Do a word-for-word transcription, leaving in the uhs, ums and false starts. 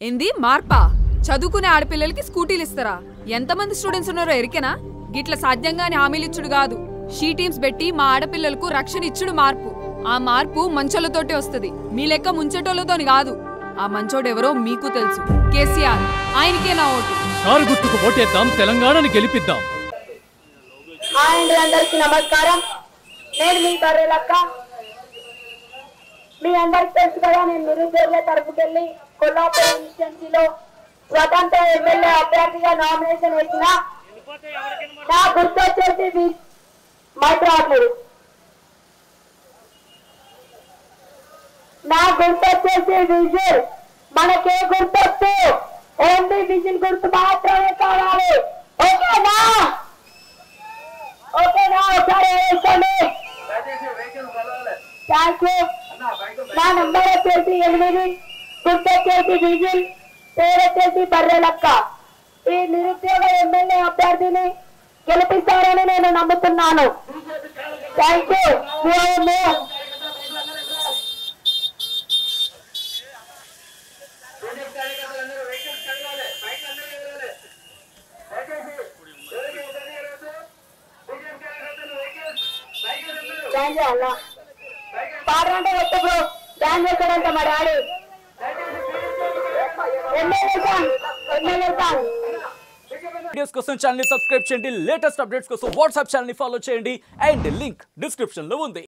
ఏంది మార్పా? చదువుకునే ఆడపిల్లలకి స్కూటీలు ఇస్తారా? ఎంతమంది స్టూడెంట్స్ ఉన్నారో ఎరికేనా? గిట్ల సాధ్యంగానే హామీలిచ్చుడు కాదు. షీ టీమ్స్ పెట్టి మా ఆడపిల్లలకు రక్షణ ఇచ్చుడు మార్పు. ఆ మార్పు మంచోళ్ళతోటే వస్తుంది, మీ లెక్క ముంచెటోళ్ళతోని కాదు. ఆ మంచోడెవరో మీకు తెలుసు, కేసీఆర్. ఆయనకే నా ఓటు. కారు గుర్తుకు ఓటేద్దాం, తెలంగాణని గెలిపిద్దాం. అందరికి నమస్కారం. నేను మీ బర్రెలక్క. మీ అందరికి తెలుసు కదా, నేను నిరుద్యోగుల తరపుకెళ్ళి కొల్లాపూర్ కాన్స్టిట్యుయెన్సీలో స్వతంత్ర ఎమ్మెల్యే అభ్యర్థిగా నామినేషన్ వేసిన. నా గుర్తు వచ్చేసి మైక్ రావట్లేదు. నా గుర్తు వచ్చేసి విజిల్. మనకే గుర్తొచ్చు, ఓన్లీ విజిల్ గుర్తు మాత్రమే కావాలి. ఓకేనా? ఓకేనా? ఒకసారి వేసుకోండి. Thank you. నా నంబర్ వచ్చేసి ఎనిమిది, గుర్తు వచ్చేసి విజిల్, పేరు వచ్చేసి బర్రెలక్క. ఈ నిరుద్యోగ ఎమ్మెల్యే అభ్యర్థిని గెలిపిస్తారని నేను నమ్ముతున్నాను. Thank you. అన్న పాడంటే వచ్చప్పుడు డాన్స్ చేస్తాడంట మా డాడీ. వీడియోస్ కోసం ఛానల్ ని సబ్స్క్రైబ్ చేయండి, లేటెస్ట్ అప్డేట్స్ కోసం వాట్సాప్ ఛానల్ ని ఫాలో చేయండి, అండ్ లింక్ డిస్క్రిప్షన్ లో ఉంది.